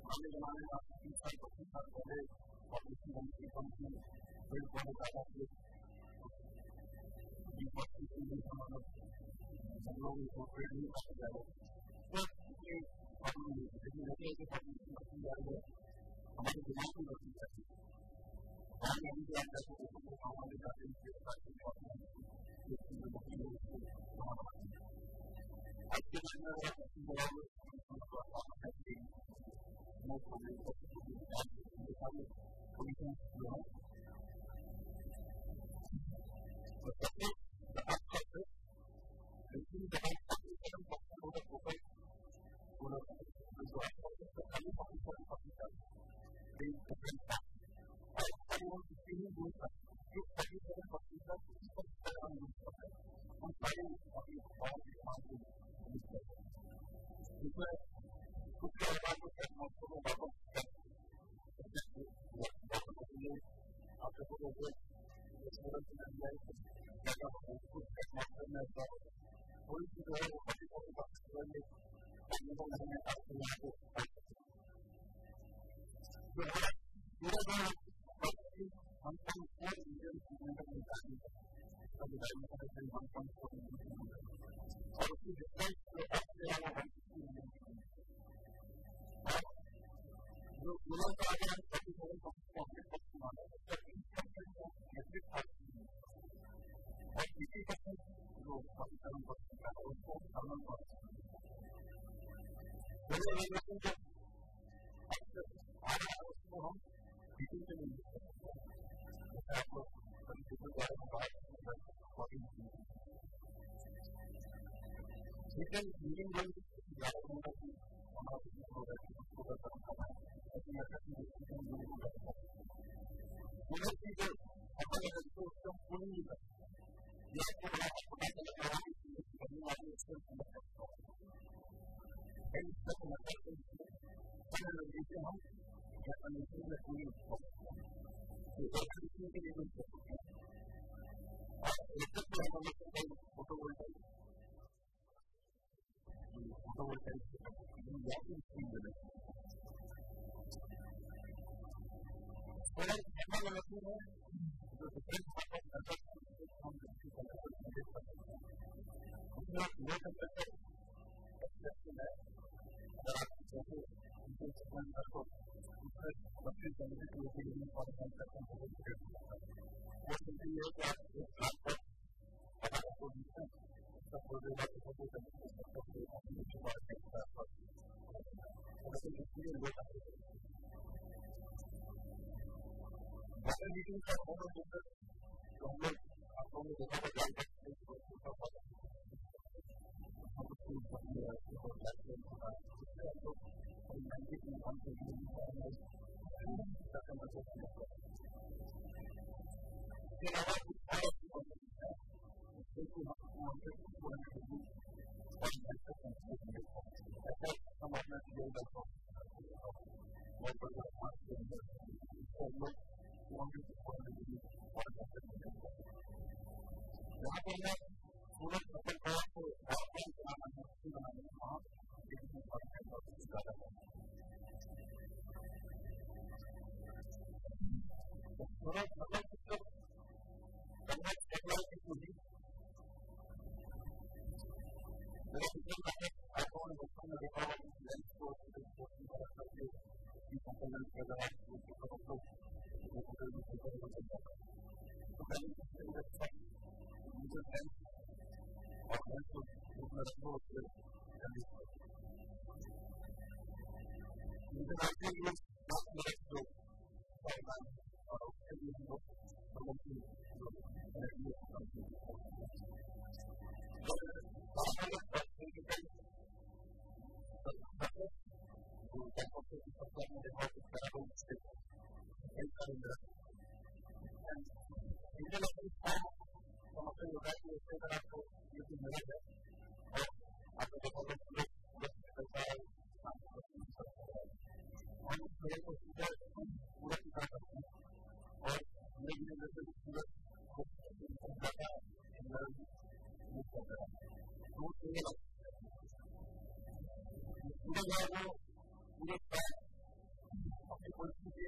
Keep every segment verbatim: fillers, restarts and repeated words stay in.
पुराने जमाने में आपको तीस साल पच्चीस साल पहले पॉपुलेशन बनी थी कंपनी पेड़ पौधे पैदा किए सब लोग इसको पेड़ नहीं काटे जा रहे प्रॉब्लम नहीं थी लेकिन जैसे जैसे पॉपुलेशन बढ़ती जा रही है हमारे दिमाग में बढ़ती जाती है ध्यान नहीं दिया जाता है तो हमारे जाते हैं आज के समय में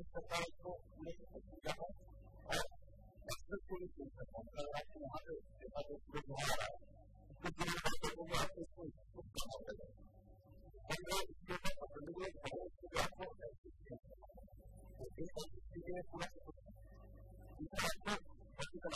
इस प्रकार को लेकर सकते हैं और एक्सप्रेस को भी सुन सकते हैं। अगर आपको वहाँ पे देखा तो पूरे वहाँ आ रहा है उसको पूरी बात करोगे आपको उसको खुद करना पड़ेगा और वो इसके ऊपर पकड़ोगे और उसको आपको तो इस चीज़ें पूरा दूसरा आपको प्रैक्टिकल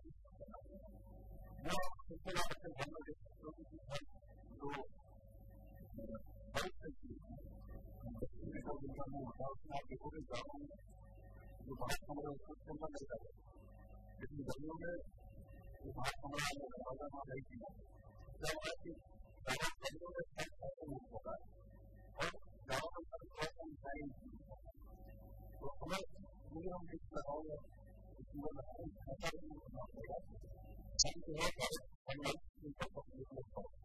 वो सबसे ज़्यादा अपने घर में देख सकते हो कि जो बहुत सही जिनका जिनका मुँह होता है उसमें आप देखोगे गाँव में जो बाहर कमरा उसको चलना नहीं जाता लेकिन गर्मियों में जो बाहर कमरा है दरवाजा वहाँ नहीं किया जब ऐसी गाँव गर्मियों में सब ऐसा नहीं होता है और गाँव में सब थोड़ा सा मिठाई तो हमें मुझे हम देख लगाओगे उसमें ऐसा नहीं होना पड़ेगा हम जो है ऑनलाइन उनका पब्लिक लगता है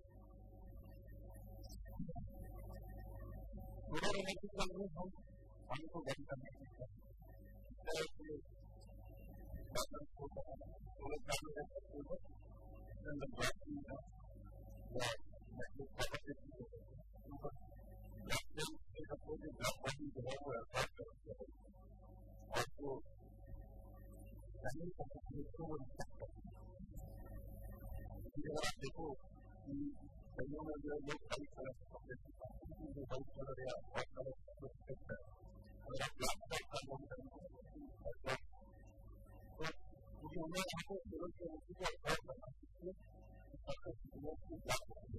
पूरा रहने के लिए हम हमको बंद करने की जैसे बटन को पूरे काम में रख सकते हो अंदर ब्लॉक की है या मतलब कवर की है ऊपर ब्लॉक से एक अपने ब्लॉक बटन जो है वो अटैच कर सकते हो और वो पहले तक उसको वो रिसेक्ट कर सकते हो अगर आप देखो कि कईयों में जो लोग कई कलर के कपड़े जो वाइट कलर या व्हाइट कलर का रिसेक्ट है अगर आप ब्लैक कलर का लोग करेंगे तो क्योंकि हमें यहाँ पे केवल के व्यक्ति को अभ्यास करना चाहिए सबसे लोग को ब्लैक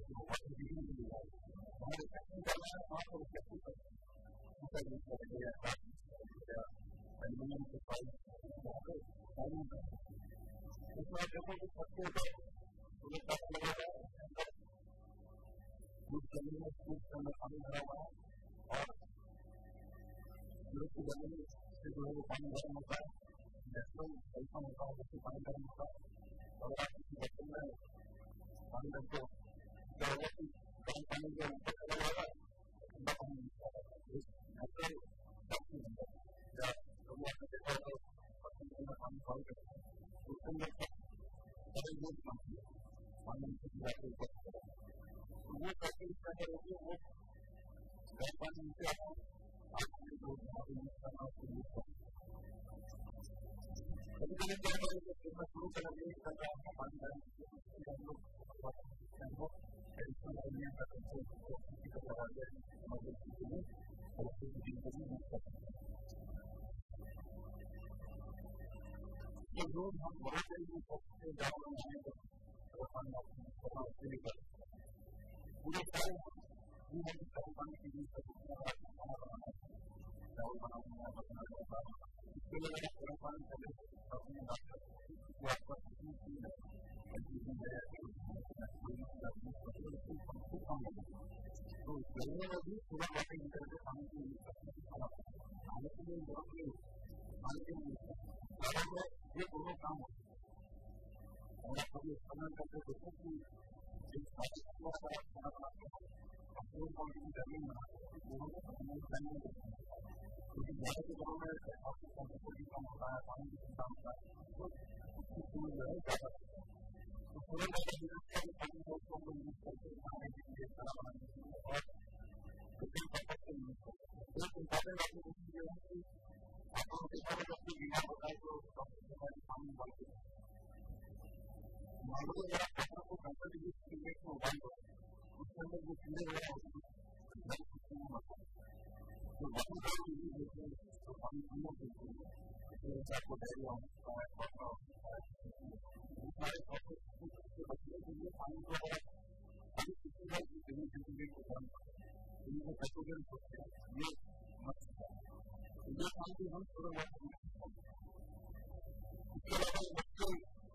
हमारे सेक्शन करना है वहाँ पर रिसेक्ट करना है यूज करेंगे या एल्यूमिनियम के पाइप वहाँ पे फाइलिंग करना इसमें आप देखो कि सबसे ऊपर पूरे कप लगा हुआ है दूध जमीन में दूध के अंदर पानी भरा हुआ है और दूध की जमीन से जो है वो पानी गर्म होता है जैसे ऐसा होता है जैसे पानी गर्म होता है और आप किसी बर्तन में पानी रखते हो क्या होगा कि गर्म पानी जो ऊपर चला जाएगा ठंडा पानी नीचे आ जाएगा नेचुरल डॉक्टर अंदर या कभी आपने देखा होगा बर्तन के अंदर पानी बॉइल करते हैं उसके अंदर बड़े दूध बनती है पानी नीचे गिरा के ऊपर चला तो वो कैसे इसका करोगे वो गर्म पानी नीचे आता है आपके जो हमारे यूज करना उसको यूज करना कभी कभी क्या होगा कि मैं शुरू करना नहीं कर रहा हूँ पानी गर्म हम लोग एडिशनल एलिमेंट का कंट्रोल किसी को लगा दिया हमारे लिए और उसको जिनको भी यूज कर सकते हैं ये लोग हम बहुत सारी यूज करते हैं गाँव में आने को उसके लिए कर पूरे सारे हम गर्म पानी की यूज कर सकते हैं खाना बनाना चावल बनाना बना जाता है इसके लिए अगर गर्म पानी चले अपने डॉक्टर जो आपका कितनी चीज है तो गर्मी में भी पूरा वाटर हीटर के पानी की यूज करते हैं खाने के लिए लोगों के पानी के यूज करते हैं ये दोनों काम होते हैं और आप कभी इस्तेमाल करके देखो कि जिस खाना बनाते हैं अपने पानी की गर्मी बनाते हैं दोनों को अपने टाइम में देखते हैं क्योंकि ज़्यादा के घरों में आपकी टेम्परेचर भी कम होता है पानी भी कम होता है तो उसकी चीज़ जो है ज़्यादा होता है तो पूरे ज़्यादा यूज करके पानी को हम लोग यूज करके खाने के लिए खाना बनाने के लिए और कितने पर्पज से यूज करते हैं एक इम्पोर्टेंट आपको चीज़ ये है कि आप लोग देखा होगा जब कोई बीमार होता है तो डॉक्टर के पास पानी उबालते हैं मान लो अगर आप कपड़ों को कंफर्ट यूज करने को उबाल दो उसके अंदर जो कीड़े वगैरह होते हैं नहीं होता तो वाटर का यूज होते हैं तो पानी पीने के लिए जैसे आपको डायरिया होता है कॉफा होता है सारे प्रोसेस से बचने के लिए पानी को अगर पानी किसी का जमीन जमीन को गर्म इनको पैथोजन होते हैं ये मत ये काम भी हम थोड़ा बहुत इसके अलावा बच्चे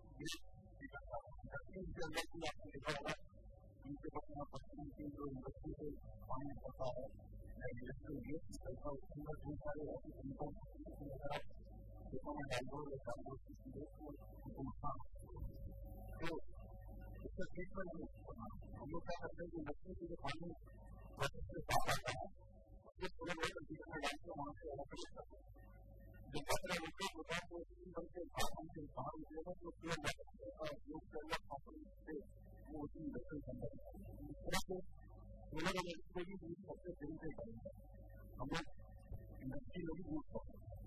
के अंदर भी आपने देखा होगा उनके अपना पश्चिम के जो इंडस्ट्री से पानी निकलता है इंडस्ट्रियल वेस्ट निकलता है उसके अंदर बहुत सारे ऐसे केमिकल वगैरह खेतों में डाल दो या डाल दो उनको नुकसान तो इसका ट्रीटमेंट नहीं करना हम लोग क्या करते हैं कि इंडस्ट्री से जो पानी प्रोसेस से बाहर आता है उसके थोड़े बहुत कंप्यूटर में डाल के वहाँ से एवोपरेट करते हैं जब कचरा निकल होता है तो इसी बन के भागों से बाहर निकलेगा तो प्योर वाटर का उपयोग करना कंपनी से वो उसी इंडस्ट्री के अंदर इस तरह से सोलर एनर्जी को भी यूज करते तरीके करेंगे हम लोग इंडस्ट्री में भी यूज करते हैं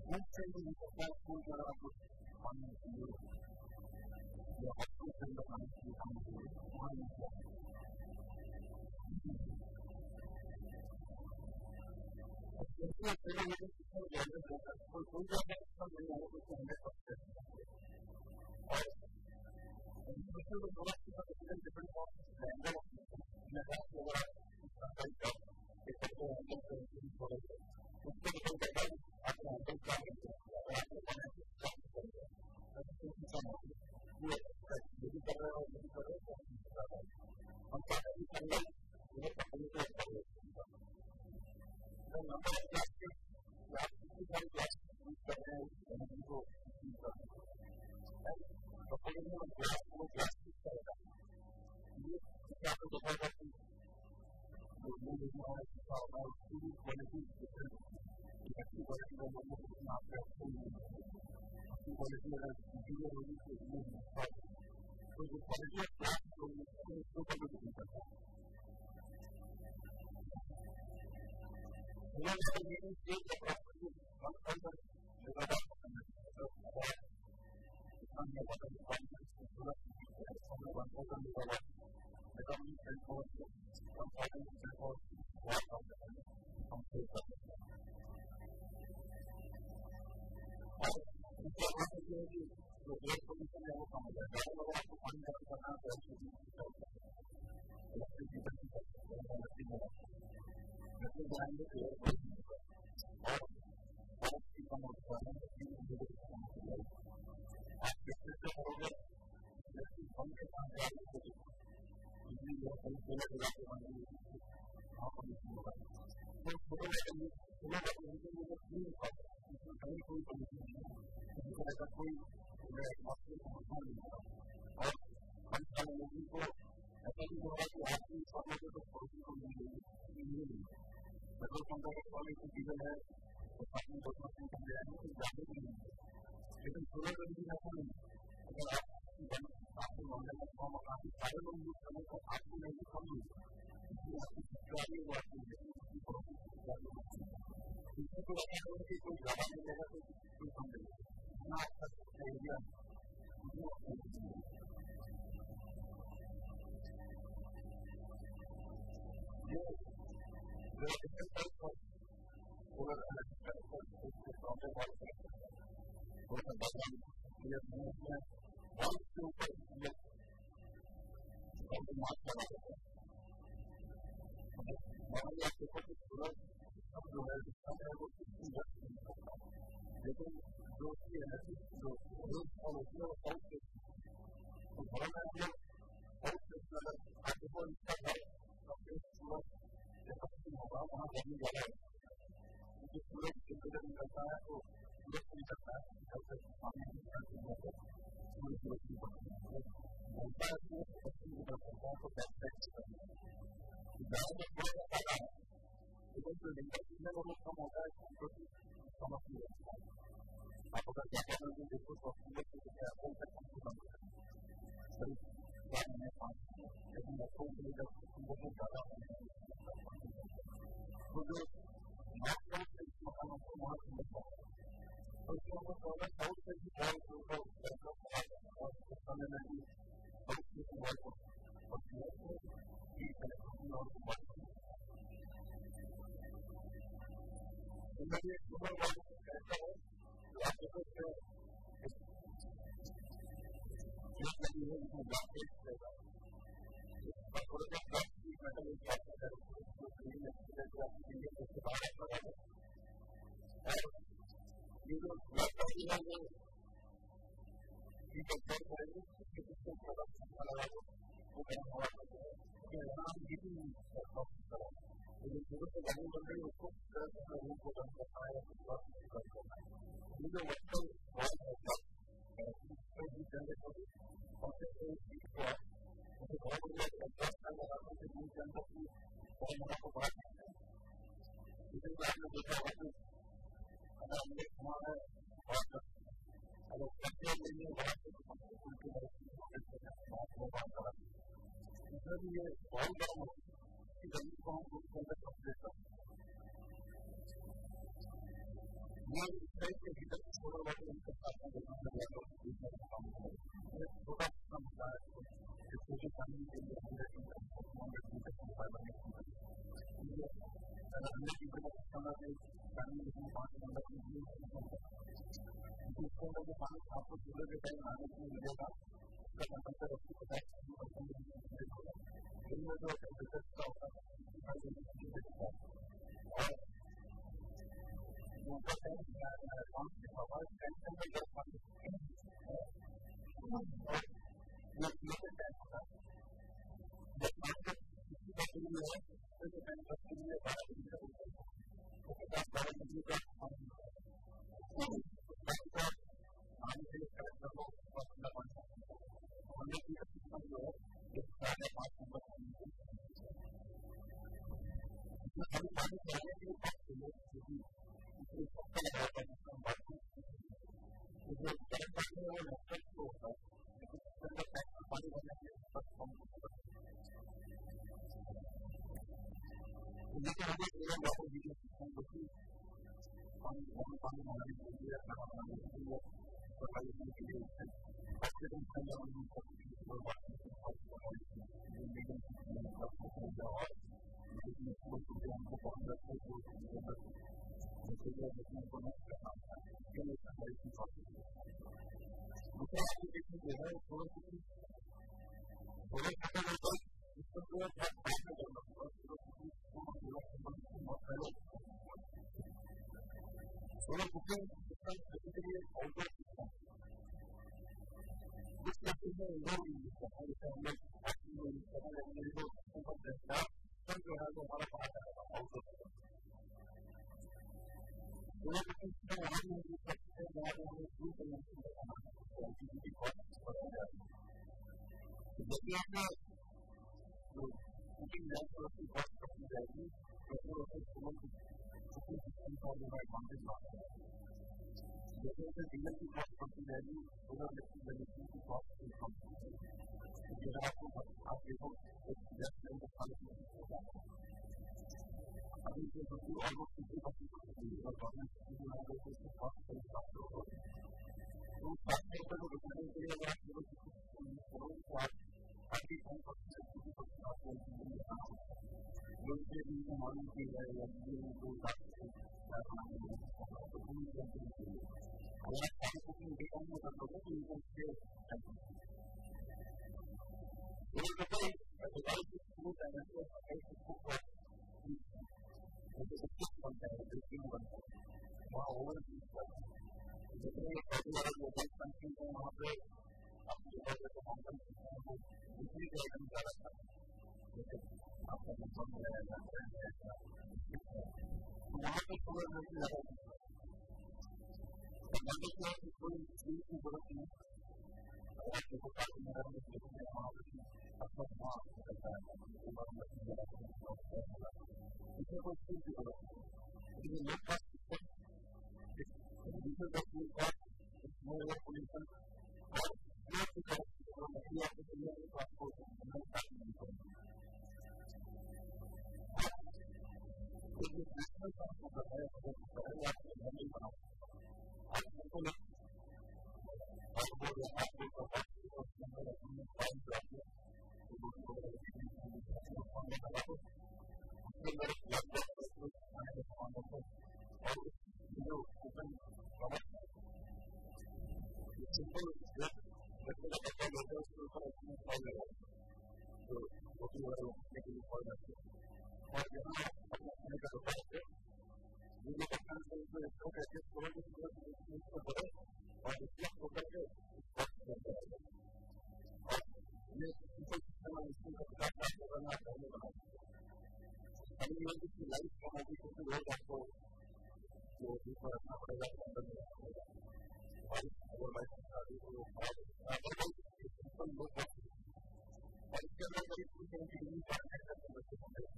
Let's say that you have food that are good on you. You have to send the money to come to you. If you are very little to say the other way, so food that has come in order to send it up there. And you have to go back to the different different forms of the angle of the system. You have to go back to the right job. It's a good angle to the system for it. It's a good angle after angle coming to it. After one angle coming to it. That's the system of it. You have to say, this is the way of the system. On top of this angle, you have to come to it. The number of plastic, plastic is one plastic. We can have and we go to the system. And the polymer of glass, no plastic side up. You have to divide up the moving noise, power, two quality different. You have to work in the moment of the after two quality of the zero release is moving. So the quality of glass is totally different. You know, the meaning is the property of under the rubber and the rubber. And the water is one is the solar from the one open the rubber. The government can force some items can force water on the from paper. If you want to do the air pollution level from the level of one level to another, it should be electricity doesn't have to go on the single. This is the end of the air pollution. Or, or people of the one that you do the same thing. And this is the over, this is one thing on the other side. If you are going to let it out on the how can you do that? So, so that you know that you do the clean up, you can very cool pollution. You can have a cool, where it must be on the phone. Or, one time when you go, I think you have to ask you for a little pollution from the community. Because from the quality people have, the person does not think of the anything that they do. Even solar energy has one. अगर आप आपको knowledge का form आप सारे लोग use करने को आपको नहीं कम यूज इसलिए आपकी सब्सक्राइब हुआ आपको इसकी प्रोसेस इसको तो ऐसा है कि कोई ज़्यादा नहीं लेगा तो कोई कम लेगा इतना अच्छा आइडिया ये जो different type of solar energy का इसके प्रॉब्लम वाले वो सब बात ये है बहुत से ऊपर ये बहुत मात्रा में है हमारे यहाँ पे कुछ सोलर अब जो है सब है वो कितनी जाती है लेकिन जो की एनर्जी जो रोज और उसमें वो बहुत से तो बड़ा में हम लोग बहुत से अगर आगे को इसका है अपने सोलर जैसा कुछ होगा वहाँ जाने जा रहा है क्योंकि सोलर टेम्परेचर निकलता है तो सूरज नहीं करता है निकलता है पानी निकलती है सूरज रोशनी बनती है बोलता है कि पश्चिम निकल सकता है तो बैकपैक करना है गाँव में थोड़ा सा फायदा है लेकिन जो लिंकर कितने लोगों कम होता है उनको समझ नहीं लगता है आप अगर जाकर में देखो तो सूरज की जगह आपको तक कम से कम करीब चार महीने पाँच लेकिन बच्चों के लिए जब बहुत ज़्यादा होने तो जो मात्रा से इस मकानों को वहाँ से मिलता है तो इसमें वो सोलर साउथ से भी बहुत ऊपर और सन एनर्जी बहुत से मोबाइल को और सूरज को भी कनेक्शन और मोबाइल को इनमें एक सोलर वाले कैसा है जो आप देखो कि जो नदी है उसमें ब्लॉक पेज रहेगा और थोड़ा सा ब्लॉक की मेटल एक ब्लॉक है जो ग्रीन है जो आपकी इंडिया को उसके बाहर लगा है और ये जो ब्लॉक पेज है वो ठीक है कर करेंगे उसके पीछे प्रोडक्शन लगा दो वो गर्म हवा करते हैं क्योंकि यहाँ हम ये भी प्रोसेस करें लेकिन सूरज से गर्मी बन रही है उसको तरह से अपने रूम को गर्म करना है या फिर ब्लॉक गर्म करना है ये जो वर्चुअल वॉल है ब्लॉक उसमें भी जनरेट होगी और फिर एक चीज को आप मुझे बहुत बढ़िया एडजस्ट कर लगा तो फिर रूम के अंदर की बहुत बड़ा को बाहर नहीं है लेकिन आपने देखा होगा कि अगर हमने घुमा है बहुत अगर कच्चे लेंगे वहाँ से हमको उल्टी बात को बात करा इसमें भी ये बहुत गर्म हो कि गर्मी को हम उसके अंदर कंप्लीट कर ये इस तरह के हमने की समय में पानी में पाँच नंबर की इसके अंदर जो पानी आपको सूर्य के टाइम आने के लिए मिलेगा उसका टेम्परेचर अस्सी पचास परसेंट होगा इनमें जो टेम्परेचर का होगा और उनका टाइम पाँच के सवाल टेंशन में जब पानी और ये क्लियर टाइम होगा जब मार्केट किसी का के लिए है तो जो टाइम के लिए बारह डिग्री का होता है तो पचास बारह डिग्री का पानी पानी से करेक्ट कर लो और ठंडा पानी हमने की सिस्टम जो है एक साढ़े पाँच नंबर पानी इसमें खाली पानी चाहिए कि पाँच किलो क्योंकि इसमें सबका लगाया था जिसमें बात की जो करेक्ट पानी है वो नेचुरल फ्लो होता है लेकिन इसके अंदर टैंक में पानी भरने के लिए सब कम होता है लेकिन हमें एक वाटर वीडियो सिस्टम जो कि पानी पानी पानी बनाने के लिए खाना बनाने के लिए सफाई करने के लिए अच्छे ढंग से हम लोग सब और बात करते हैं और मीडियम सिस्टम सब कुछ हो गया और इसमें सब कुछ हमको बहुत अच्छा है जो जैसे कि देखने को नहीं करना है ये नहीं सफाई की बात है दूसरा एप्लीकेशन जो है थोड़ा सी थोड़ा सा होता है इसको थोड़ा सा बात करना होगा solar booking system basically outdoor system जिस तरीके से इंडोर यूज करता है जैसे हम लोग एक्चुअली यूज करते हैं लेकिन जो ऊपर रहता है सब जो है वो हमारा बाहर रहेगा outdoor system solar booking system वहाँ भी यूज करते हैं जहाँ पे हमें फ्री कनेक्शन लगाना है तो एलपीजी की कॉस्ट बढ़ जाती है जैसे आपने जो बुकिंग जाए तो उसकी कॉस्ट बढ़ती जाएगी पेट्रोल और सोलर बुकिंग सिस्टम का जो है एडवांटेज आता है जैसे जैसे डीजल की कॉस्ट बढ़ती जाएगी सोलर इलेक्ट्रिक की कॉस्ट भी कम होगी क्योंकि अगर आपको आप देखो एक गैस सिलेंडर चालीस में होगा अभी से जो कि ऑलमोस्ट फिफ्टी परसेंट होगी और गवर्नमेंट जो है वो उसकी कॉस्ट कई सात सौ होगी तो उस सात सौ रुपये को बचाने के लिए अगर आप सोलर सिस्टम यूज करो तो आप thirty five percent fifty percent आपको लगाना होगा जो इसके लिए मालूम की जाए या जो बात तो पूरी जानकारी के लिए अगर आप सारी कुकिंग डेटा में कर लोगे तो इनकम से ये बताइए डिवाइस शुरू करने से जैसे कुछ बनता है ड्रिपिंग बनता है वहाँ ओवर यूज करता है जितने काफी सारे मोबाइल कंपनी है वहाँ पे आपके पास जैसे मोबाइल सिस्टम है दूसरी के आइटम का रखा है जैसे आपका नंबर मिलाया जाता है तो वहाँ पे सोलर एनर्जी लगा सकता है तो मंदिर में कोई चीज की जरूरत नहीं अगर आपके को काफी नगर में देखते हैं वहाँ पे अपना वहाँ करता है इसमें कोई चीज की जरूरत नहीं लेकिन लोग का सिस्टम डीजल का fuel cost no air pollution और प्लस की कॉस्ट और मछली आपको चाहिए तो आपको नहीं पड़ेगी एक नेशनल काम को करना है अगर पहले आपने घर में बनाओ आप हमको नहीं और वो आपको पता है कि उसके अंदर अपने फाइल ड्रॉप है तो वो सामने लगा दो उसके अंदर एक लैपटॉप खाने का सामान रखो और जो ओपन कवर सिंपल बच्चे का बच्चा लेते हैं उसके ऊपर अपनी फाइल लगा तो फोटो वगैरह रखने के लिए फाइल रखते हैं और जहाँ अपने खाने का दुकान से वीडियो का खान से उसको इसको कहते हैं सोलर की इसको बढ़े और इसको होकर के वक्त करते रहेगा और ये सिंपल सिस्टम है इसको पचास लाख करना पहले बना सकते हैं अभी ये इसकी लाइफ कम होगी क्योंकि रोज आपको जो दूसरा रखना पड़ेगा अंदर में रखना पड़ेगा अगर लाइफ शादी को अदरवाइज सिंपल लो कॉस्ट और इसके अंदर करीब टू सेवेंटी डिग्री फारेनहाइट का टेम्परेचर होगा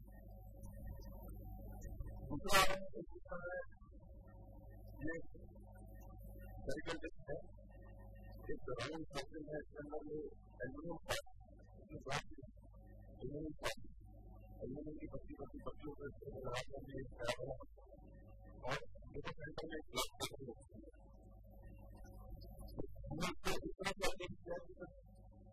दूसरा सिस्टम है ये मेडिकल टेस्ट है एक रनिंग सर्जन है इसके अंदर ये aluminium pipe aluminium pipe aluminium की पत्ती पत्ती पत्तियों पर लगाते हैं एक खराब होना पड़ता है और देखो सेंटर में एक ग्लास पत्ती होती है हमने इसको इस तरह से अपडेट किया कि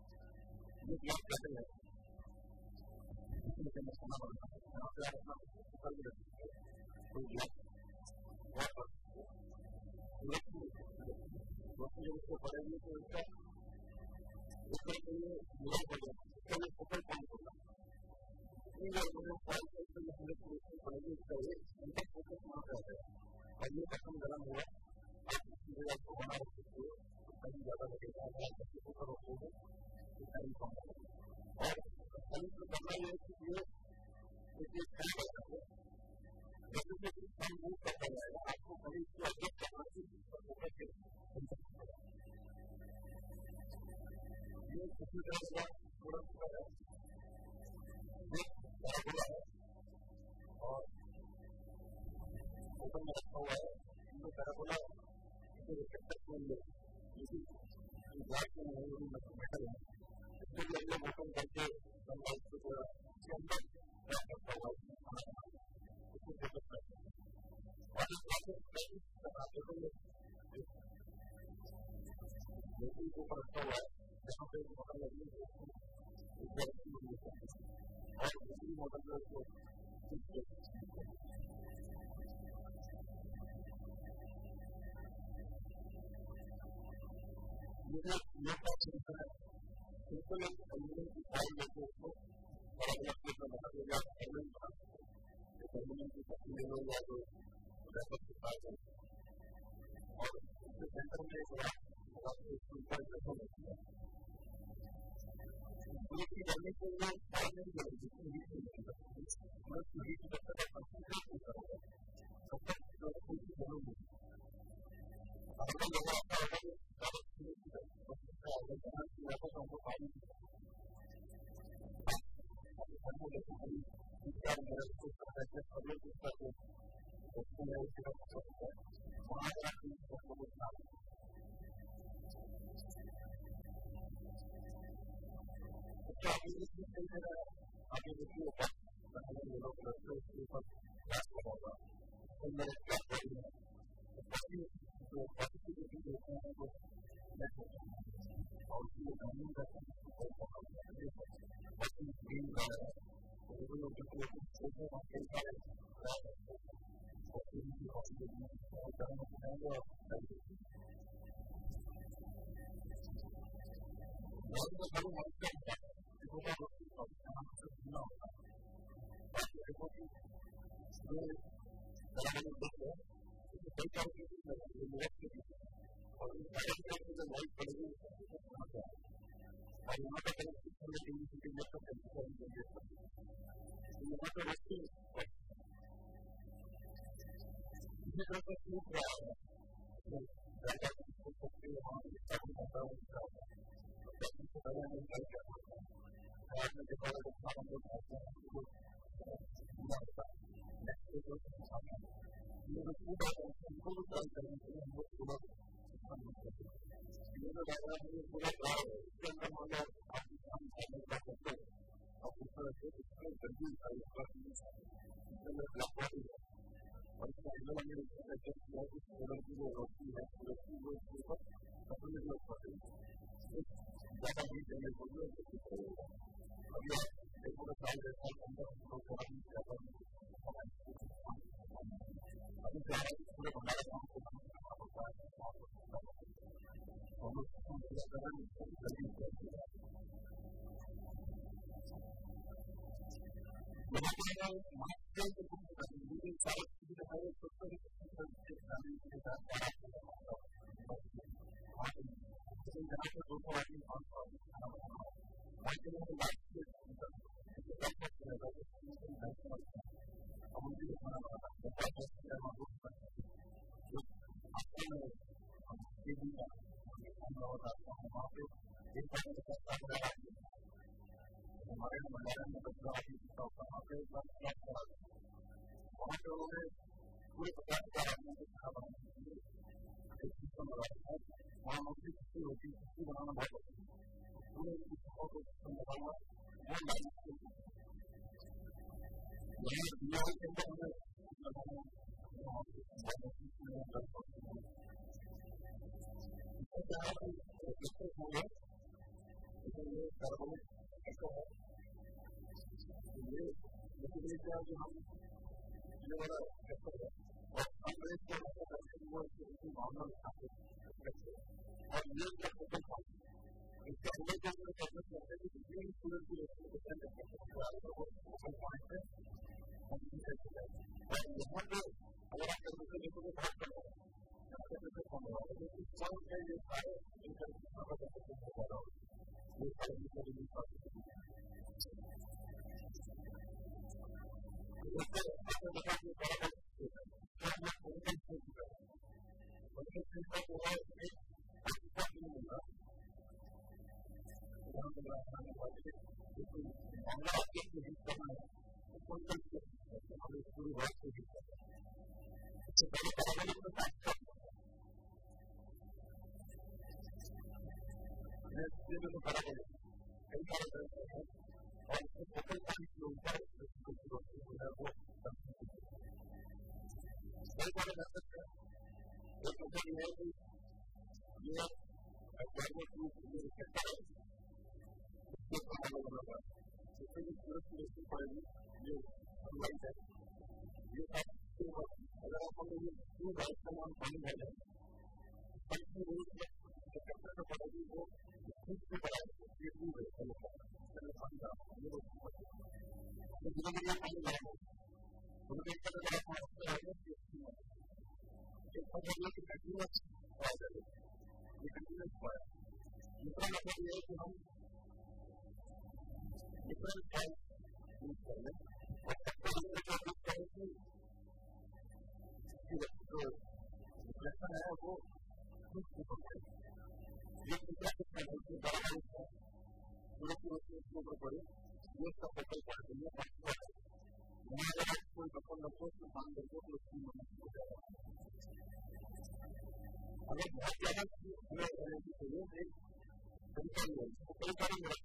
ये ग्लास कैसे है इसमें खाना बनता है यहाँ पे आप अपना कर देते हैं तो ये बहुत दोस्तों जब उसको पढ़ेंगे तो उसका उसके लिए नियम हो जाए उसके लिए फोकल पॉइंट होगा इसलिए उन्होंने पॉइंट करके जो हमें उसको पढ़ेंगे उसका एक उनका फोकस वहाँ पे आता है और ये पसंद गलम हुआ आप किसी जगह को बना सकते हो तो कहीं ज़्यादा लगेगा अगर आप किसी को करोगे तो कहीं कम लगेगा और कहीं तो करना ये है कि ये एक एक कहीं करना है जैसे कि हम मूव करता जाएगा आपको कहीं इसको एडजस्ट करना चाहिए पर फोकस के ये किसी तरह का थोड़ा सा है ये पैराबोला है और ओपन में रखा हुआ है इनको पैराबोला इसे रिफ्लेक्टर के लिए इसी ग्लास में नहीं होगी मेटल है इसके लिए हम लोग ओपन करके सनलाइट को जो इसके अंदर रख रखा हुआ है इसको फोकस करते हैं और इस प्रोसेस में आप देखोगे जैसे ही ऊपर रखा हुआ है जहाँ पे मॉडल लगी है ऊपर और दूसरी मॉडल में उसको मुझे ये बात सुनता है बिल्कुल एक एल्यूमिनियम की फाइल लेके उसको अलग अलग चीज में बना देगा एल्यूमिनियम बना एक एल्यूमिनियम की पत्ती ले लो या जो रैपर की फाइल है और उसके सेंटर में एक रात उसके ऊपर रखा होता है की करने के लिए फाइल नहीं करेगी हीट नहीं करेगी मैं उसकी हीट जब तक कंसंट्रेट नहीं करूँगा तब तक जो है कोई चीज नहीं होगी अगर जगह आपका होगा तो ज़्यादा चीज़ें की सकता है अगर जहाँ की रहता तो हमको फाइल हमको लेकिन भाई विचार मेरा कुछ तरह से खबरें कुछ करते उसको मैं उसी का पता होता है वहाँ जाकर उसको कुछ ना तो अभी इस चीज़ से आगे देखिए ऊपर पहले ये लोग रखते उसके ऊपर ग्लास लगा होगा तो मेरे ग्लास लगी है तो काफ़ी जो पॉजिटिविटी देते हैं वो नेट होता है और उसकी टाइमिंग करते हैं बहुत बहुत बाकी ग्रीन कलर है तो वो लोग जो छोटे वहाँ कई सारे ग्लास रखते हैं और फिर उनकी पॉजिटिविटी और करना चाहेंगे और बहुत तो बड़ी मदद करता है होगा वस्तु का यहाँ से सुनना होगा बाकी देखो कि जो तरह देख रहे हैं उसमें कई सारी चीजें लगी लोग के लिए और उस सारे की जो लाइट पड़ेगी उसको कहाँ से आए और यहाँ पर करीब सिक्स हंड्रेड टीवी की टीवी का टेम्परेचर जनरेट करते हैं तो यहाँ पर वस्तु इसी तरह से टूट रहा है तो ज़्यादा हो सकती है वहाँ इसका भी पता होता है तो कैसे से पहले हमें क्या क्या होता है आज में देखा है कि हम लोग ऐसे हैं कि वो ना होता है नेक्स्ट डे जो सामने ये जो पूरा है उनको भी ट्राई करने के लिए हम लोग पूरा काम करते हैं ये जो डायग्राम है ये पूरा ग्राफ है इसके अंदर मान लो आप काम करने का करते हो आप उस तरह से इसमें जल्दी सारी बात नहीं इसके अंदर ब्लैक बॉडी है और इसका एंगल हमने इसमें एडजस्ट किया है कि सोलर की जो रोशनी है रोशनी जो इसके ऊपर सपने में पड़ रही है ज़्यादा नहीं देने को भी उसको करेगा अभी आप देखो तो साल डेढ़ साल के अंदर हम लोग बहुत ही ज़्यादा अभी क्या है पूरे हमारे काम को करना होता है हम लोग पूरा करना जल्दी करते हैं यहाँ पर मास्टर के कुछ करने सारे चीज़ें हमारे सोचते हैं कि करने के साथ जहाँ पर दो सौ आदमी पाँच सौ आदमी खाना बनाना बाकी लोगों को लास्ट में दस वक्त रहेगा अब उनके लिए खाना बनाना पचास वक्त करना बहुत करना जो आपको में ये दिन का खाना होता है वहाँ पे एक बार में पचास सात हज़ार आदमी हमारे मंडारा में पचास आदमी होता है वहाँ पे एक बार पचास हज़ार आदमी वहाँ पे उन्होंने पूरे पचास हज़ार आदमी को खाना बनाने के लिए एक सिस्टम लगा रखा है वहाँ मछली कितनी होती है कितनी बनाना बहुत होती है पूरे सिस्टमों को सिस्टम लगाना वो लाइन से यहाँ दुनिया के अंदर हमें लगाना वहाँ पे इसमें कर सकते हैं इससे क्या है कि इलेक्ट्रिक होगा इसमें ये कार्बन है ये बेसिकली क्या है कि हम एक एल्यूमिनियम की फाइल लेते हैं उसको अलग अलग चीज में बना देगा और उसके सेंटर में एक राउंड होता है और उसके ऊपर जो है वो लाइट पड़ेगी और वो लाइट जो है वो ये वाला चक्कर है और अंग्रेज के वो मामला उठाते और ये चक्कर था इसके अंदर जो मैं कहना चाहता हूँ कि जितनी स्टूडेंट की रेस्टोरेंट है और यहाँ पे अगर आप दूसरे देशों को बात कर रहे हैं सब है ये सारे ये सारे उससे आपने देखा कि बड़ा क्या मैं उनके उनके चिंता को है एक अच्छा नहीं मिला यहाँ पे आने वाले मामला आपके लिए करना है तो कौन सा हमें पूरी बात को भी करना है इससे पहले बराबर में बात करना है ये जो बराबर है कई सारे तरह हैं और इसको फोकल पॉइंट के ऊपर वो कई बार कर सकते हैं एक मतलब ये है कि ये गवर्नमेंट की सेक्टर है उसके अलग अलग है इससे भी सूरत की रेस्टी पड़ेगी ये ऑनलाइन है ये सब अगर आप हम ये टू बाइक का नाम पानी भर जाए पंचमी रूप में सेक्टर का पड़ेगी वो ठीक से बढ़ाएगी ये टू बाइक का लोग चलो पानी का ये लोग तो धीरे धीरे पानी बढ़ाएगा उनके एक तरह का समझते हैं कि एक मतलब ये कि कंटिन्यूस आ जाए ये कंटिन्यूस पाया दूसरा मतलब ये है कि हम डिफरेंट टाइम यूज कर लें और सबको हमने जो यूज करें कि जो डिप्रेशन है वो ठीक से हो जाए ये दूसरा कुछ है कि बड़ा है पूरे पूरे उसके ऊपर पड़े ये सब फोकल पॉइंट है यहाँ अगर आप कोई बच्चों बच्चों से काम करते हो तो उसकी मदद हो जाएगा अगर बहुत ज़्यादा हमें एनर्जी चाहिए तो कई सारी है तो कई सारी मदद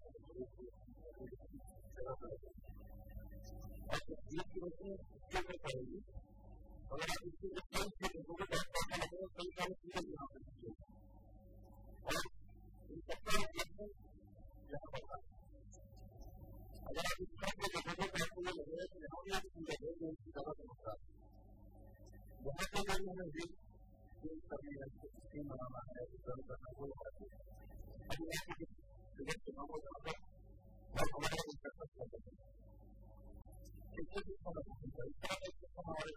और एक की वजह क्यों कर पाएगी अगर आप इसकी कई से लोगों को बहुत पैसा लगेगा कई सारी चीज़ें यहाँ पर और इन सबका रिफ्लेक्शन यहाँ पर था अगर आप इस तरह के जगहों पर आपको ये लग रहा है कि यहाँ भी एक चीज़ है जो इसकी ज़्यादा समझता है यहाँ पर जब मैंने भी कोई कभी है स्कीम बनाना है रिटर्न करना वो बात है अब यहाँ की जगह चुनाव हो जाता है और हमारा भी कर सकता है इससे भी समझ सकता है इस तरह से हमारे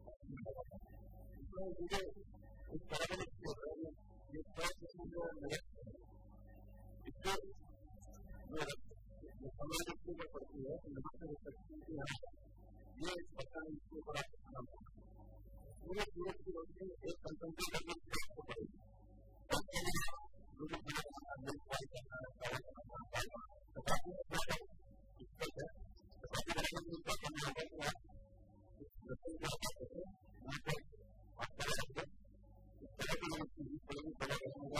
इसमें मुझे इस तरह से लिखी होता है ये तरह से जो मेरे इससे जो समय लिखने में पड़ती है नमक से सकती है यहाँ ये इस प्रकार इसके ऊपर आपको काम करना पूरे पूरे की रोशनी एक कंसंट्रेट करने की आपको पड़ेगी और उसके लिए जो भी पूरा अमेरिकाई करना है सारा करना है तो काफी अच्छा है इसका है तो काफी बड़ा इनका करना होगा कि आप इस रस्ते को आप करते हैं वहाँ पर आप कर सकते हैं इस तरह की रोशनी भी पड़ेगी बड़ा करना होगा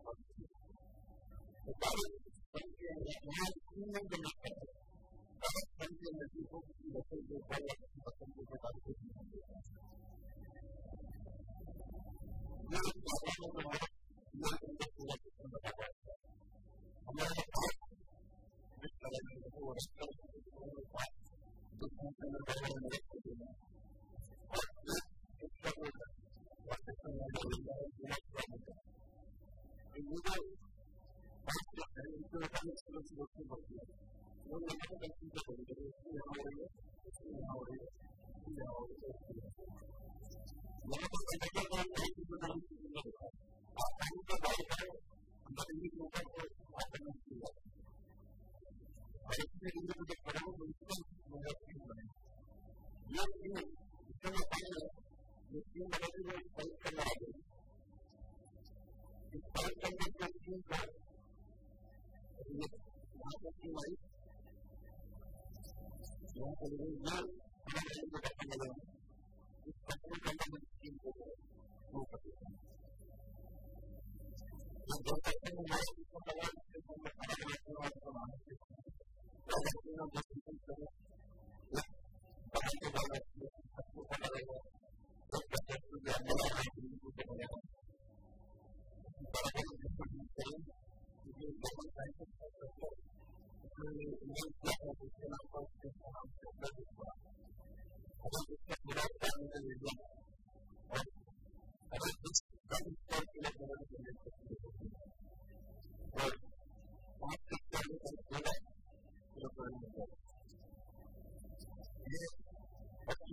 तो काफी यहाँ स्कूल में जो लगता है काफी संख्या नदी को किसी रस्ते के ऊपर या किसी पसंद के ऊपर काफी ये एक प्रॉब्लम है हमारा ये उनका पूरा सिस्टम बता रहा है हमारे पास जिस तरह से वो रस्ता हमारे पास जो फंक्शन में बड़े बड़े मदद कर देना और एक शिक्षा को और सिस्टम में बदलना है पूरा प्रॉब्लम है तो ये जो बात है इनके ऊपर में स्कूलों से रोशनी बढ़ती है वो यहाँ पर गलती से बोली जाती है इसकी यहाँ हो रही है इसकी यहाँ हो रही है इसकी यहाँ हो रही है यहाँ पर कंडक्टर को नहीं किसी तरह की चीज़ नहीं होता आप टाइम के बाद करें दिल्ली के ऊपर को बात करना चाहिए और इसमें दिल्ली को जब करेंगे तो इसमें मुझे स्कीम बने ये स्कीम इसका मतलब है ये स्कीम बनेगी वो फाइल करना है इस फाइल करने की स्कीम का यहाँ पर स्कीम आई यहाँ पर ये हमारे लिए करने लगे हैं इस कंपनी के अंदर स्कीम को वो करते हैं जब जब तक हम हमारे इसको लगा इसके हम अलग अलग प्रकार के बनाने के और अपने हम जब सिस्टम करें एक बनाने के बाद सबको पता रहेगा एक बच्चे को जो अंदर आ रहा है उनको जो बनेगा बड़ा बड़ा सिस्टम करें क्योंकि लोकल साइंस का इसमें नहीं किया है उसके नाम पर इसके नाम से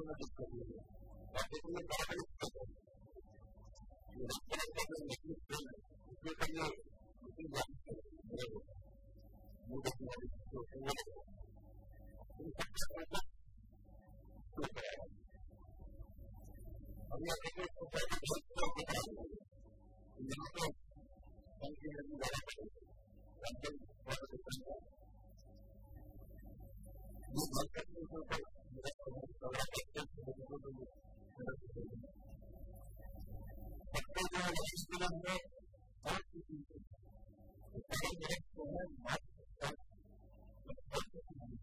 में दिक्कत नहीं है और इसमें बड़ा बड़ी दिक्कत है ये रखने का जो निश्चित है उसमें करिए उसी बात से मेरे को मुझे तुम्हारी जो है वो इन सब का ऐसा तो कराया और ये देखिए तो पहले बहुत तो बता दो यहाँ पे संख्या में ज़्यादा पड़ेगी अंदर बहुत डिफरेंट है ये मार्केट में जो है मेरा सवाल है कि वो जो लोग सबसे जो है इसके लिए बहुत चीज़ है सारे मेरे को है मार्केट का बहुत चीज़ है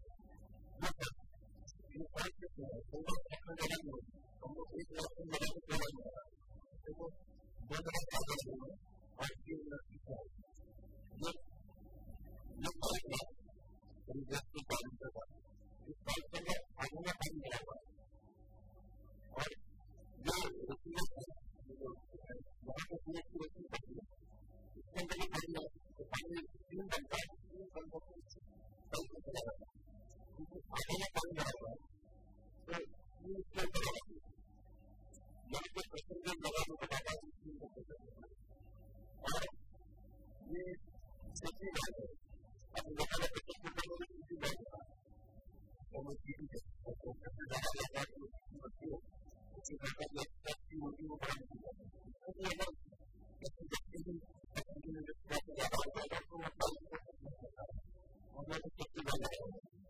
ये सारी चीज़ें हैं तो वो अपने जगह में हम लोग एक लाख में जगह में जगह में तो वो दो जगह का जगह में और तीन लाख की है ये ये बात है हम जैसे काम करता है इस बात के लिए आगे में काम मिला हुआ और ये रुपये वहाँ पे पूरे पूरे की होती है इसके अंदर ये पानी है तो पानी तीन घंटा तीन घंटों को कल से चला जाता है क्योंकि आगे में पानी मिला हुआ है तो ये इसके अंदर यहाँ पे प्रश्न के जगह को बताता है तीन घंटे और ये सच्ची बात है अब यहाँ पे प्रश्न के लिए किसी बात है और वो चीज़ है और वो सबसे ज़्यादा लगता है कि उसकी बच्ची हो उसकी घंटा जो अच्छी होती है वो बड़ा नहीं होता क्योंकि अगर किसी बच्ची की बच्ची में जब ज़्यादा होता है तो वो पानी को नहीं करता है और वो तो सच्ची बात है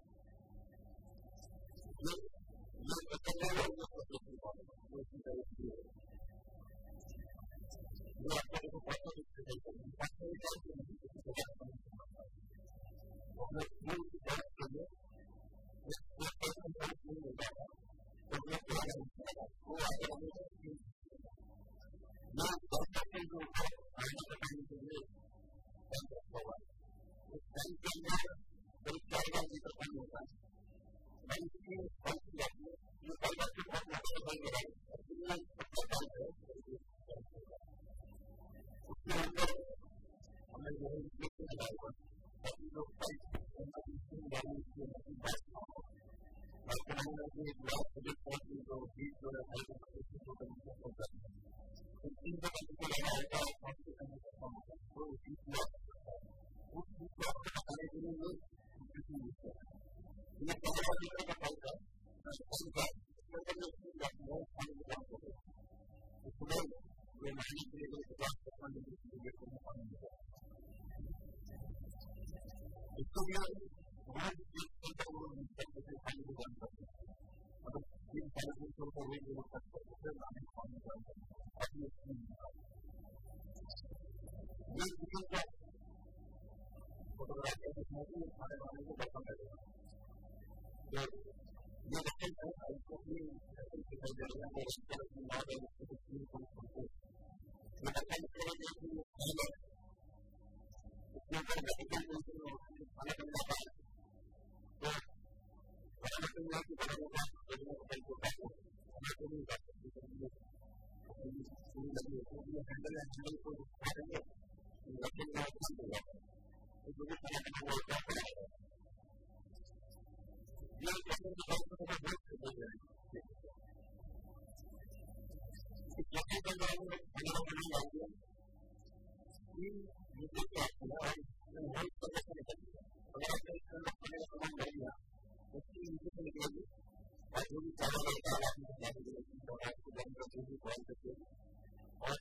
ये ये अकेले लोग जो सच्ची बात है वो इसी तरह की है ये आपको देखो बहुत सारी चीज़ें हैं बहुत सारी चीज़ें हैं किसी को क्या समझ नहीं आता और मैं ये उसी बात के लिए एक पर्सन को नहीं मिल जाता तो वो क्या नहीं मिलेगा वो आगे हमेशा नहीं ये ऐसा के जो है आगे बताने के लिए बैंक रखा हुआ है उस बैंक के अंदर करीब चार हजार लीटर पानी होता है बैंक की बैंक की जाती है ये बैंक के बहुत लंबे बैंक है इसलिए सबसे बैंक है उसके अंदर हमें जो है लिखने लगा हुआ ताकि लोग बैंक के अंदर इसमें डालने के लिए बात ना हो और बनाने के लिए ब्लॉक जो बहुत जो बीच जो है भाई उसको तो करने को होता है तो तीन जगह को लगा होता है और उसके अंदर खत्म होता है तो उसी ब्लॉक उस ब्लॉक को बताने के लिए ये किसी नहीं है ये पहला लीटर का पाइप है उसका इसके अंदर ये ब्लॉक बहुत पानी ब्लॉक हो गया इसमें ये महीने के लिए ब्लॉक को पानी के लिए पानी मिला इसको भी बहुत एक घंटा वो निकल के पानी को बंद कर देते हैं अगर तीन साढ़े तीन सौ रुपये वेट लोग करते हैं तो फिर पानी पानी बंद कर देते हैं अभी इसमें ये किसी का फोटोग्राफी जिसमें भी खाने वाले को बर्तन लगेगा तो ये रखें है इसको भी ऐसे दिखाई दे रहा है और इसके लिए मॉडल इसके लिए तीन सौ रुपये ये रखें इसके लिए कि पहले इसके ऊपर मेडिकल खाना बनना है तो खाना बनना की बड़ा होगा लेकिन होटल को खाना तो नहीं जा सकते पूरी लगी होती है हैंडल हैंडल को खा देंगे लेकिन वो काम होगा तो जो भी खाना बना हुआ क्या करेगा ये जैसे कि बात में बहुत हो गया है इस जगह पर लोग खाना बनाने जाएंगे ये मुझे क्या किया है बहुत तरह से निकल गया अगर आप एक खाना खाने का सामान ले लिया उसकी नीचे से निकलेगी और जो भी चावल रहता है आपने जाने के लिए और आपको गर्म करके भी बॉइल करके और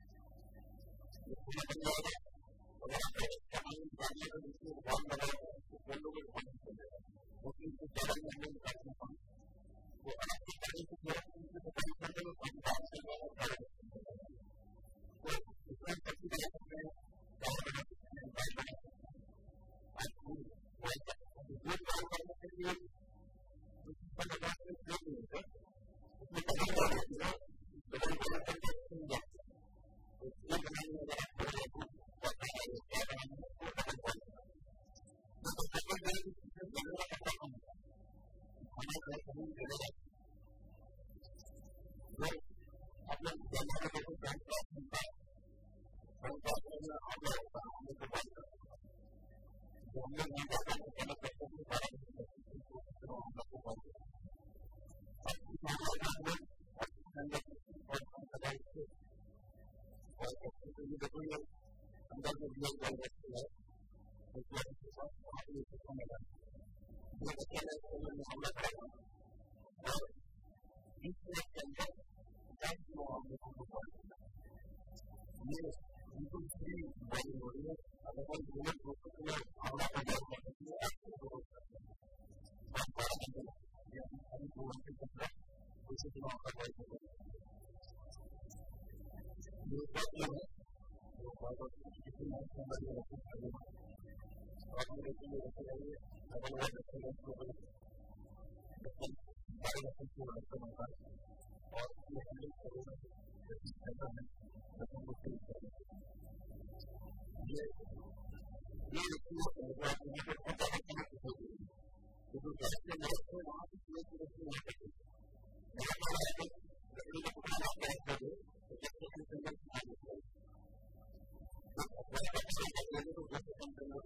खाना बन जाएगा अगर आप सामान निकालने का दूसरे बॉल लगाएगा तो बोलों को बहुत निकल जाएगा क्योंकि इसको चावल में हमने निकालते हैं तो आपके पानी से थोड़ा उनसे पानी करने में पानी डाल से ज़्यादा खड़ा तो इसमें सबसे बड़ा सकते हैं चावल बना सकते हैं दाल बना सकते हैं आपको बॉइल कर सकते हैं दूध बॉइल करने के लिए उसकी पर लगा के दूध नहीं होता उसमें कभी डाल देती है डबल बॉइल करके सुन जाती है तो ये बनाने में अगर आप थोड़ा दूध जाता है क्या बनाने में वो डबल बॉइल करना तो डबल बॉइल की चीज़ें बनने का पता नहीं होता खाना का कहीं मिलेगा तो आप लोग जानना है तो बैंक का होता है बैंक का होता है आगे होता है हमें तो बात करते हैं तो हम लोग नहीं जाते हैं तो पहले करते हैं सारा नहीं करते हैं तो हम लोग को बात करते हैं अब ये गलती है तो क्या इसके साथ आप ये समझना ये बच्चे ने स्कूल में हमला करा और इसके अंदर दस लोगों को पकड़ा ये बिल्कुल फ्री बड़ी हो रही है अगर कोई बुलेट को पकड़ा हमला कर दिया तो आपको बहुत बड़ा है ये हम को उनके पकड़ा उसे तो कर रहे हैं ये बात है वो बात किसी ने समझ नहीं रखी और मेरे लिए ऐसा है अगर वो देखते हैं तो लेकिन बारे में कुछ और समझना और ये हमें करेगा ऐसा है लेकिन वो ठीक है ये ये चीज़ है जो आप मुझे पता है कि नहीं होगी तो जैसे मैं तो वहाँ पे ये चीज़ नहीं करती मैं बोला है कि लकड़ी का टुकड़ा आप कैसे करोगे तो जैसे कि सिंगल की बात है अगर आप ऐसा करेंगे तो जैसे सिंगल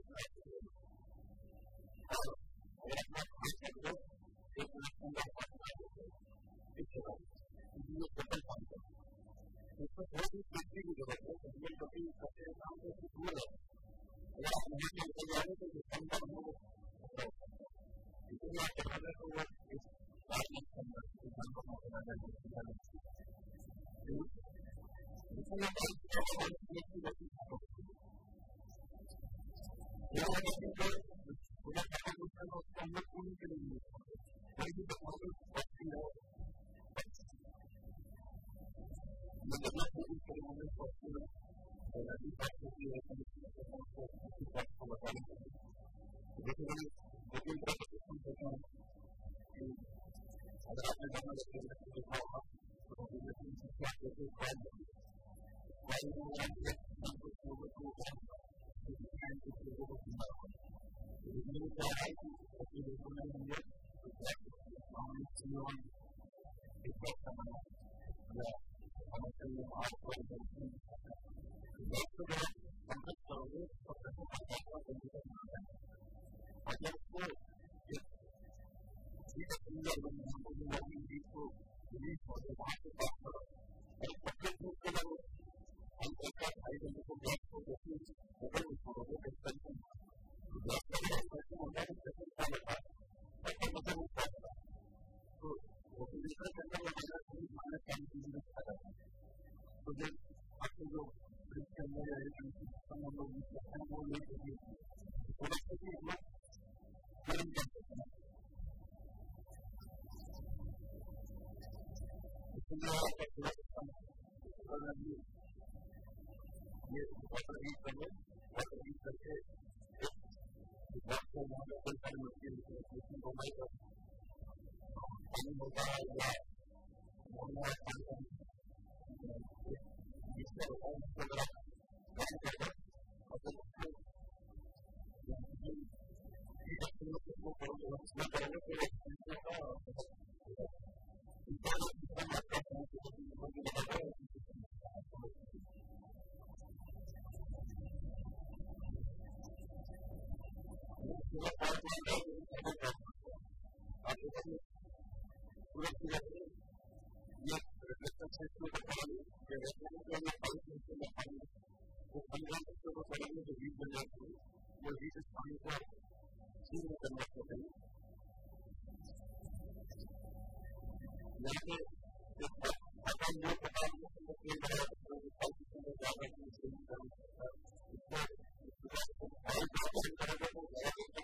और अगर अपना हाथ रख दो एक मिनट में आप पीछे आओ ये डबल काम है इसको थोड़ी सी सेफ्टी की जरूरत है सिंगल कभी सबसे काम से दूर है अगर आप नहीं चलते जाओगे तो ये कम कम हो इसलिए आप अगर तो वो इस बात में समझ ध्यान को होना चाहिए इसलिए बहुत सेफ्टी रखी ये वाली चीज़ पूरा काम करना तो उसको हम लोग पूरी करेंगे कोई भी परफॉर्मेंस अच्छी हो मतलब ना पूरी करेंगे तो अच्छी हो और अभी बात होती है कि उसको अच्छी बात को बताने के लिए लेकिन लेकिन तरह से हम कहते हैं कि अगर आपने जाना देखिए तो देखा होगा तो लेकिन क्या कहते हैं कौन कौन लोग हमको लोगों को and to the world of tomorrow. It means that I think that we will remember the fact that the family is known is that someone the family are going to be that's the way from the story of the family of the family. I just know if we have to know when we are going to be for the market factor and the people who are and take that identical gap for the future, the way we follow the extension. That's the way we follow the extension. That's the way we follow it. So, what we discuss in the manner is manner can be used as a so then, after you bring the manner and some of the research and more later you so that's the thing about getting them to come. It's in the way that you have to come to the ये water heat करने water heat करके एक बात को वहाँ पे कोई सारी मुश्किल मुश्किल को नहीं कर पानी होता है या मोहल्ला पानी का जिससे हम अगर काम करते हैं और तो ये अपने को करोगे उसमें करोगे तो इसका इसका इसका मतलब है कि मुझे लगता है पूरा पार्ट में है आप देखिए पूरा पूरा ये रिफ्लेक्शन सेट को पानी ये रिफ्लेक्शन के लिए पानी से में पानी वो पंद्रह तक को करेंगे तो हीट बन जाती है वो हीट इस पानी को सील में कन्वर्ट होते हैं यहाँ पे एक अपन जो पता है वो केंद्र है तो पानी के अंदर ज़्यादा इसको और बात करेंगे तो ज़्यादा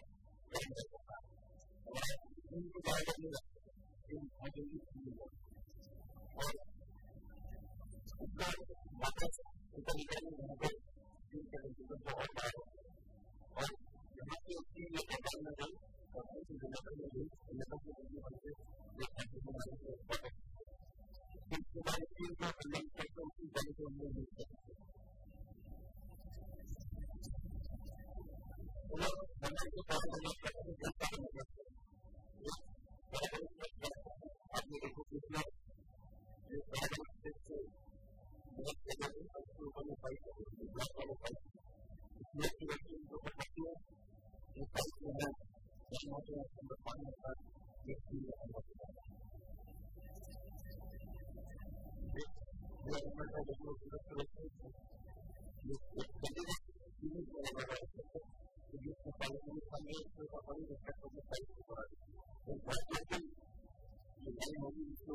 उनको ज़्यादा नहीं लगता इन आइडेंटिटी की और उसका वापस उसका निकालने यहाँ पे इन करेंगे तो बहुत बार और यहाँ पे उसकी ये पता न जाए और ऐसी जगह पर नहीं लेकिन के लिए बनते एक ऐसी हमारे को पता इसके बाद तीन का कल्याण करके उसकी जगह को हम लोग यूज करते हैं और बनाने के बाद हम लोग करते हैं जनता को मदद करते हैं आपने देखो कितना ये सारे से बहुत जगह पे उसके ऊपर में फाइट करते हैं ब्लॉक वाले फाइट इसमें की व्यक्ति को पकड़ती है ये फाइट में है जहाँ पे अंदर पानी होता है व्यक्ति अंदर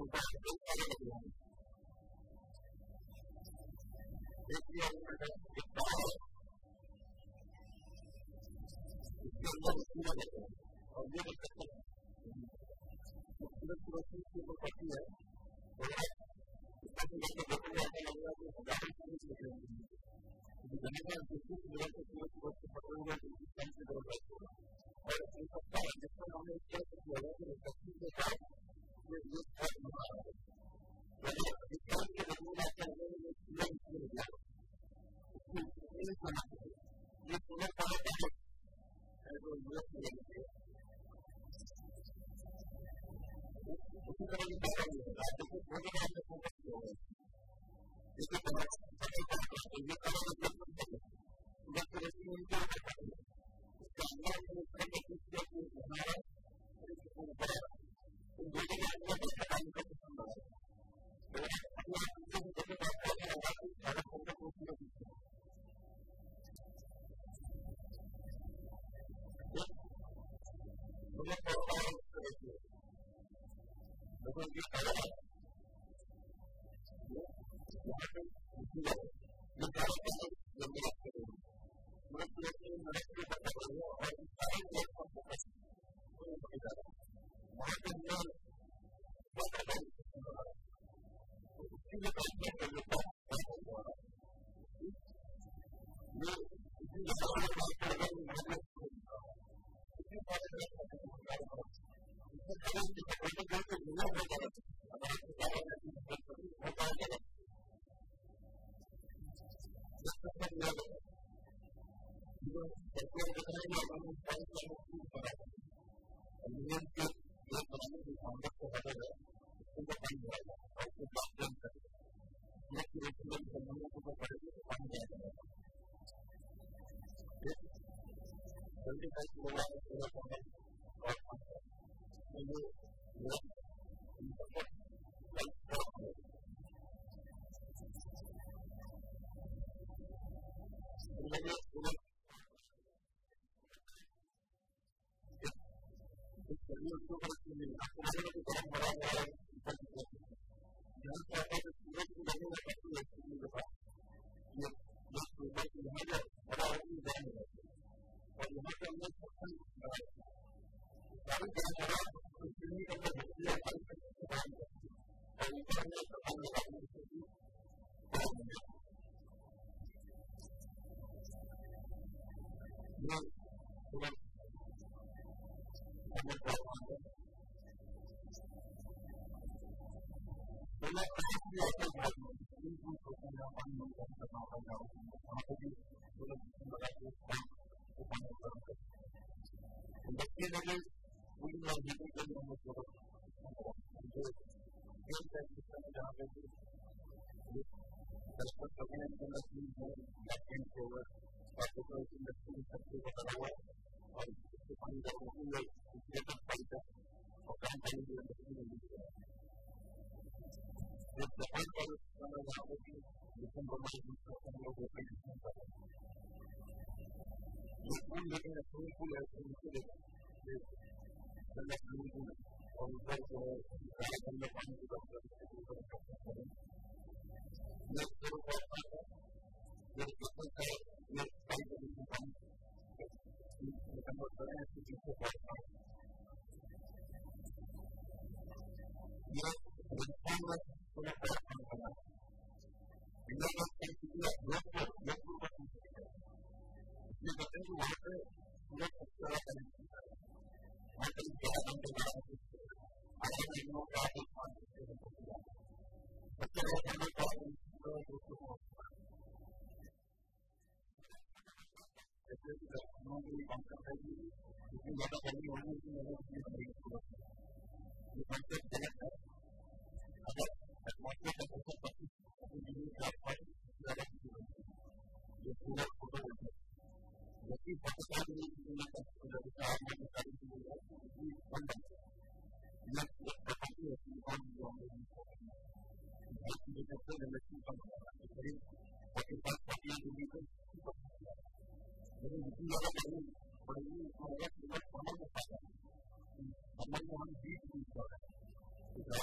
Thank you.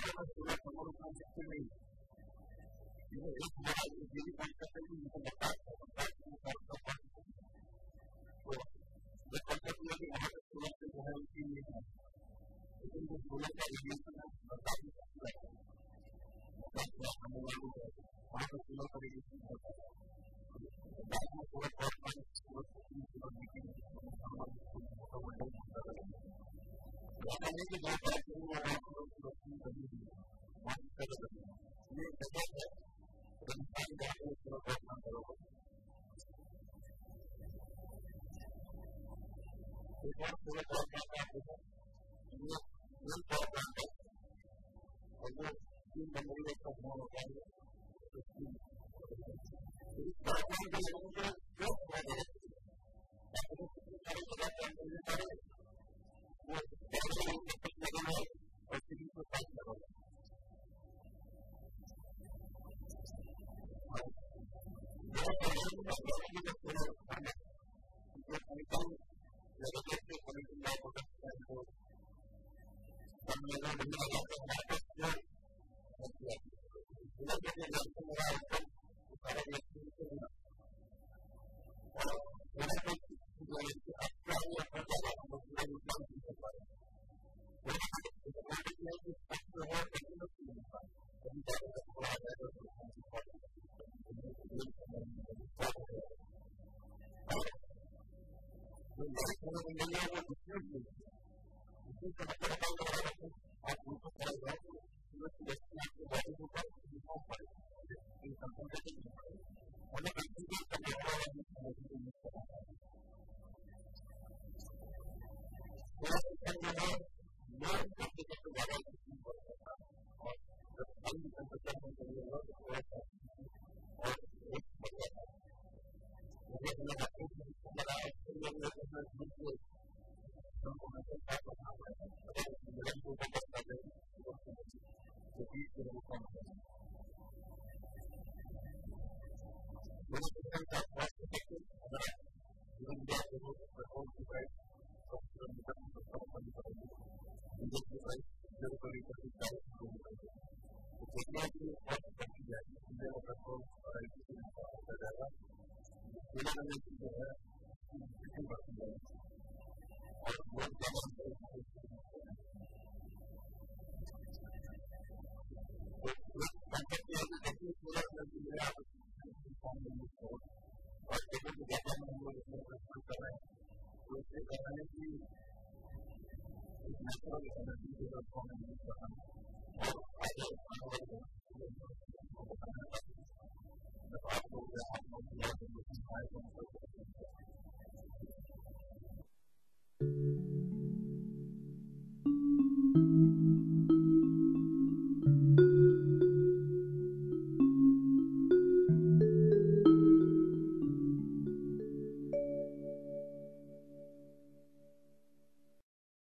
सकते नहीं एक बड़ा यही बात करते हैं उनको बता तो जो कंसेप्ट है कि वहाँ तक सोलर से जो है उसकी लेकिन जो सोलर का रेडिएशन है बता नहीं सकता है हमें लागू है वहाँ पर सोलर का रेडिएशन होता है बाद में solar power plant solar system solar meeting कि जो बात करूँ वो आप लोग सुरक्षित करनी है बात कर रहे हैं ये जगह है इंसान जाकर उसको घोषणा करोगे एक बार पूरे तौर पर आपको ये ये तौर पर और वो तीन नंबर का समूह होता है इस तौर पर जो लोगों को जो हो रहे हैं आपको कितनी सारी जगह पर मिलने का वो पहले ही तक लगा है और किसी को साथ लगा है जो पहले ही तक लगा है जो पूरे खाने जो कमिटी लगा है जो कमिटी लाइक होता है तो हम लोगों ने लगा है हमारे पास जो इधर जो लगा है तो सारे व्यक्ति को और उन्हें जो अच्छा या अच्छा हम लोग पूरा नुकसान नहीं कर पा रहे हैं है कि जो है कभी ज़्यादा तक बढ़ा जाएगा तो जो लाइफ होने में मिल रहा है वो डिस्प्यूट नहीं है इसलिए समस्या बताओ लगा रहा है आप उनको पढ़ा जाए तो सूरज की व्यक्ति आपके बॉडी के ऊपर डिफॉर्म पड़ेगा इन कंसंट्रेशन नहीं पड़ेगा हमें एक्सीडेंट करने वाला है समझने को यूज करना है पूरा सिस्टम जो है लोग अपने सबसे ज़्यादा इसमें बढ़ सकता है और जब हम कंसंट्रेशन में चले जाओ तो थोड़ा सा और एक बढ़ जाता है मुझे हमें आपको सिस्टम लगाया उसके लिए भी एक अपना ग्रुप को हमको मैसेज पास करना पड़ेगा अगर मिलन को फोकस कर रहे हैं तो बीस के लोग कम करें मेरे सिस्टम का बहुत इफेक्टिव अगर आप जीवन में लोगों को पेट्रोल की प्राइस सौ किलोमीटर की सस्ता बंद करेंगे डीजल की प्राइस डेढ़ सौ लीटर की चालीस किलोमीटर की तो देखना कि बहुत बढ़ती जाएगी इंडिया में पेट्रोल और एल पी जी होता जाएगा बिना रहने की जो है बिल्कुल बढ़ती जाएगी और बहुत ज़्यादा तो एक कंसेप्ट यह है कि देखिए पूरा एनर्जी में आप फॉर्म में यूज करो और देखो कि जैसा हम लोग इसमें प्रस्तुत कर रहे हैं तो इससे कहना है कि एक नेचुरल एनर्जी के साथ फॉर्म में यूज करना और आगे आने वाले बताना जब आप लोग आप लोग आए तो